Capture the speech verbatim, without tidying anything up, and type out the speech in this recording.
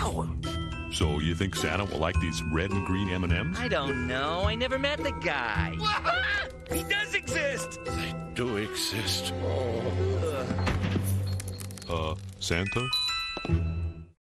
Wow! So you think Santa will like these red and green M and M's? I don't know. I never met the guy. He does exist! They do exist. Uh, Santa?